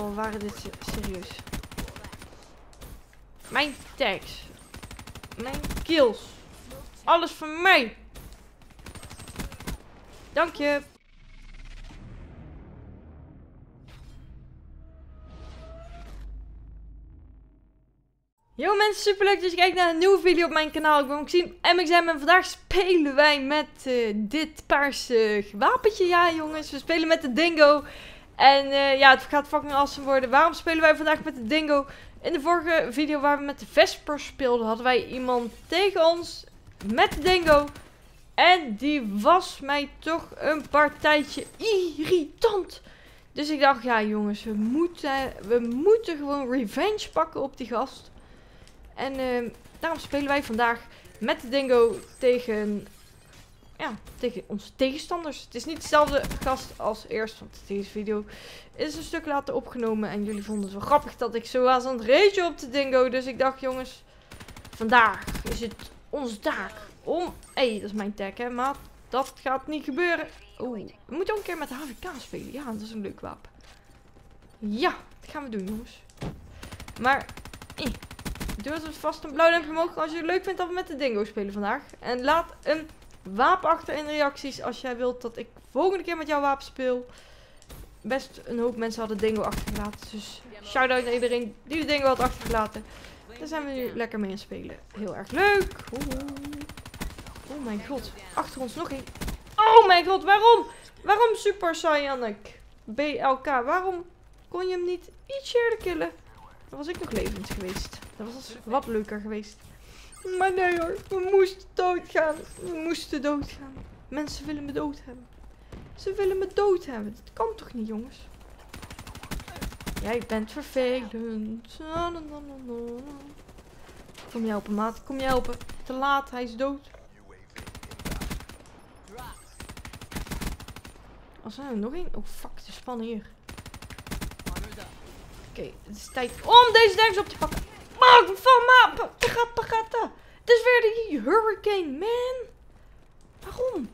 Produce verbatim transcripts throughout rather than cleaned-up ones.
Oh, waren dit serieus? Mijn tags. Mijn kills. Alles van mij. Dank je. Yo mensen, super leuk dat je kijkt naar een nieuwe video op mijn kanaal. Ik ben Maxime M X M en vandaag spelen wij met uh, dit paarse wapentje. Ja jongens, we spelen met de dingo. En uh, ja, het gaat fucking awesome worden. Waarom spelen wij vandaag met de dingo? In de vorige video waar we met de Vesper speelden, hadden wij iemand tegen ons met de dingo. En die was mij toch een partijtje irritant. Dus ik dacht, ja jongens, we moeten, we moeten gewoon revenge pakken op die gast. En uh, daarom spelen wij vandaag met de dingo tegen, ja, tegen onze tegenstanders. Het is niet dezelfde gast als eerst, want deze video is een stuk later opgenomen. En jullie vonden het wel grappig dat ik zo was aan het ragen op de dingo. Dus ik dacht, jongens, vandaag is het onze taak om... Hé, hey, dat is mijn tag, hè, maat. Dat gaat niet gebeuren. Oeh, we moeten ook een keer met de H V K spelen. Ja, dat is een leuk wapen. Ja, dat gaan we doen, jongens. Maar... Eh. Doe het vast een blauw duimpje omhoog als je het leuk vindt dat we met de dingo spelen vandaag. En laat een wapen achter in de reacties als jij wilt dat ik volgende keer met jouw wapen speel. Best een hoop mensen hadden dingo achtergelaten. Dus shout-out naar iedereen die de dingo had achtergelaten. Daar zijn we nu lekker mee aan het spelen. Heel erg leuk. Oeh. Oh mijn god. Achter ons nog één. Oh mijn god, waarom? Waarom Super Saiyanek B L K? Waarom kon je hem niet iets eerder killen? Dan was ik nog levend geweest. Dat was wat leuker geweest. Maar nee hoor, we moesten doodgaan. We moesten doodgaan. Mensen willen me dood hebben. Ze willen me dood hebben. Dat kan toch niet, jongens? Jij bent vervelend. Kom je helpen, maat. Kom je helpen. Te laat, hij is dood. Als er nog één. Oh fuck, de span hier. Oké, okay, het is tijd om deze dags op te pakken. Maak van mappen. Het is weer die hurricane, man. Waarom?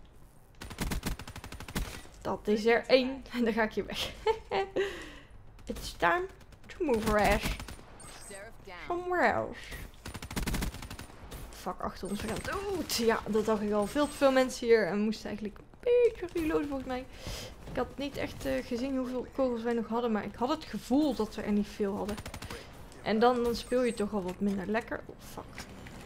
Dat is er één. En dan ga ik hier weg. It's time to move rash. Somewhere else. Fuck, achter ons. We gaan dood. Ja, dat dacht ik al. Veel te veel mensen hier. En we moesten eigenlijk een beetje reloaden volgens mij. Ik had niet echt uh, gezien hoeveel kogels wij nog hadden. Maar ik had het gevoel dat we er niet veel hadden. En dan, dan speel je toch al wat minder lekker. Oh, fuck.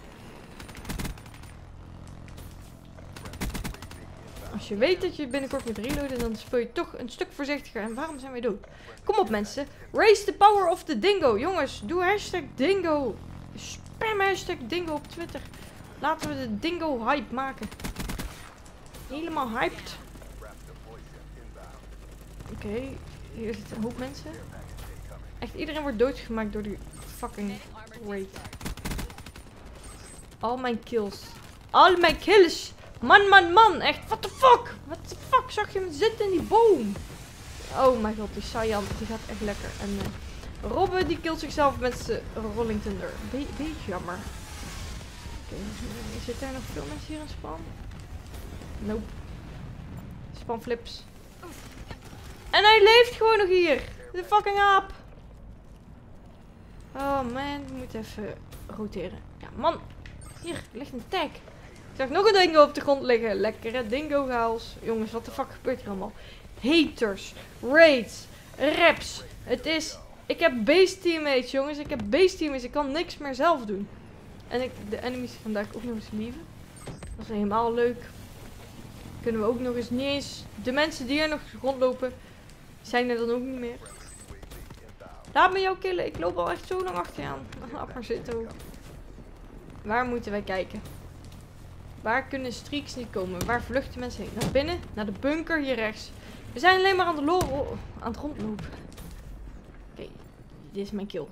Als je weet dat je binnenkort moet reloaden, dan speel je toch een stuk voorzichtiger. En waarom zijn wij dood? Kom op mensen. Raise the power of the dingo. Jongens, doe hashtag dingo. Spam hashtag dingo op Twitter. Laten we de dingo hype maken. Helemaal hyped. Oké, okay, hier zitten een hoop mensen. Echt iedereen wordt doodgemaakt door die fucking raid. Al mijn kills. Al mijn kills. Man, man, man. Echt, what the fuck? What the fuck? Zag je hem zitten in die boom? Oh mijn god, die Saiyan, die gaat echt lekker. En uh, Robbe, die killt zichzelf met zijn Rolling Thunder. Be beetje jammer. Oké, okay, zitten er nog veel mensen hier in span? Nope. Span flips. En hij leeft gewoon nog hier. De fucking aap. Oh man, we moeten even roteren. Ja, man. Hier ligt een tag. Ik zag nog een dingo op de grond liggen. Lekkere dingo chaos. Jongens, wat de fuck gebeurt hier allemaal? Haters, raids, reps. Het is... Ik heb base teammates, jongens. Ik heb base teammates. Ik kan niks meer zelf doen. En ik de enemies vandaag ook nog eens lieven. Dat is helemaal leuk. Kunnen we ook nog eens niet eens... De mensen die hier nog rondlopen, zijn er dan ook niet meer. Laat me jou killen. Ik loop al echt zo lang achter je aan. Laat maar zitten. Waar moeten wij kijken? Waar kunnen streaks niet komen? Waar vluchten mensen heen? Naar binnen? Naar de bunker hier rechts. We zijn alleen maar aan, de lo aan het rondlopen. Oké, okay, dit is mijn kill.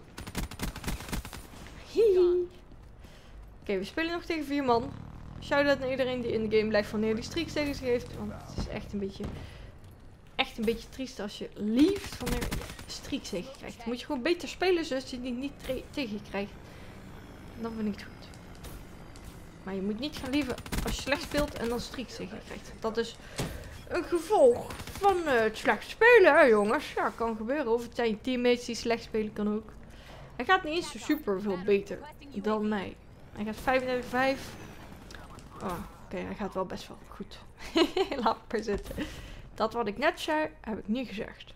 Oké, okay, we spelen nog tegen vier man. Shout-out naar iedereen die in de game blijft wanneer die streaks tegen zich heeft. Want het is echt een beetje... Echt een beetje triest als je liefst wanneer je streaks tegen krijgt. Dan moet je gewoon beter spelen zodat je die niet tegen je krijgt. Dan vind ik het goed. Maar je moet niet gaan lieven als je slecht speelt en dan streaks tegen je krijgt. Dat is een gevolg van uh, het slecht spelen, hè jongens. Ja, kan gebeuren. Of het zijn je teammates die slecht spelen, kan ook. Hij gaat niet eens zo super veel beter dan mij. Hij gaat vijfendertig vijf. Oh, oké, okay, hij gaat wel best wel goed. Laat maar zitten. Dat wat ik net zei, heb ik niet gezegd.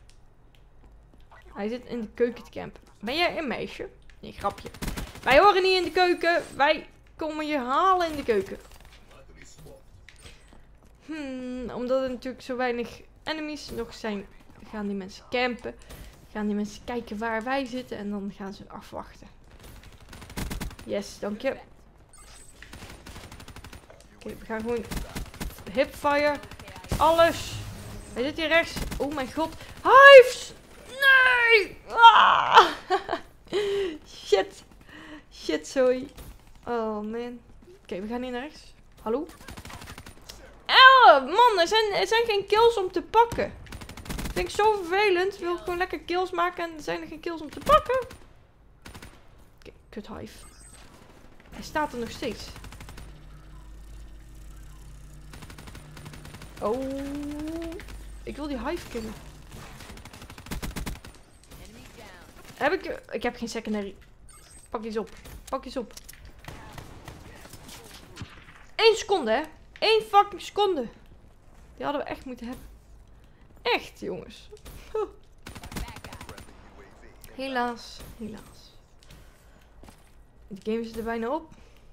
Hij zit in de keuken te campen. Ben jij een meisje? Nee, grapje. Wij horen niet in de keuken. Wij komen je halen in de keuken. Hmm, omdat er natuurlijk zo weinig enemies nog zijn, gaan die mensen campen. Gaan die mensen kijken waar wij zitten en dan gaan ze afwachten. Yes, dank je. Oké, okay, we gaan gewoon hipfire. Alles. Hij zit hier rechts. Oh mijn god. Hives! Nee! Ah! Shit. Shit, sorry. Oh man. Oké, okay, we gaan hier naar rechts. Hallo? Oh, man, er zijn, er zijn geen kills om te pakken. Dat vind ik zo vervelend. Ik wil gewoon lekker kills maken en er zijn er geen kills om te pakken. Oké, okay, kut hive. Hij staat er nog steeds. Oh. Ik wil die hive killen. Heb ik... Ik heb geen secondary. Pak die eens op. Pak die eens op. Eén seconde, hè. Eén fucking seconde. Die hadden we echt moeten hebben. Echt, jongens. Huh. Helaas. Helaas. De game zit er bijna op.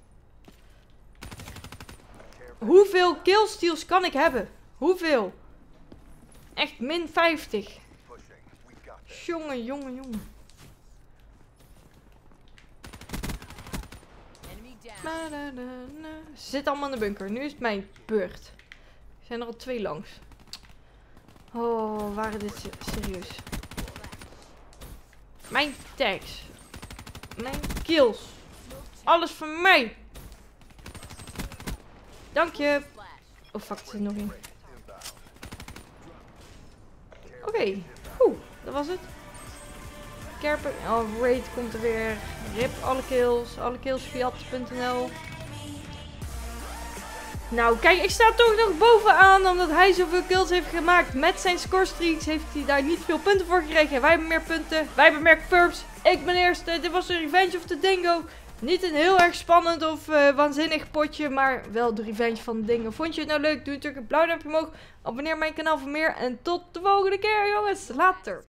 Hoeveel killsteals kan ik hebben? Hoeveel? Echt min vijftig. Jongen, jongen, jongen. Ze zitten allemaal in de bunker. Nu is het mijn beurt. Er zijn er al twee langs. Oh, waren dit serieus? Mijn tags. Mijn kills. Alles van mij. Dank je. Oh fuck, er zit nog in. Oké. Okay. Oeh, dat was het. Kerpen. Oh, Raid komt er weer. Rip alle kills. Alle kills fiat punt n l. Nou, kijk, ik sta toch nog bovenaan. Omdat hij zoveel kills heeft gemaakt. Met zijn scorestreaks heeft hij daar niet veel punten voor gekregen. Wij hebben meer punten. Wij hebben meer purps. Ik ben eerste. Dit was de Revenge of the Dingo. Niet een heel erg spannend of uh, waanzinnig potje. Maar wel de Revenge van de Dingo. Vond je het nou leuk? Doe natuurlijk een blauw duimpje omhoog. Abonneer mijn kanaal voor meer. En tot de volgende keer, jongens. Later.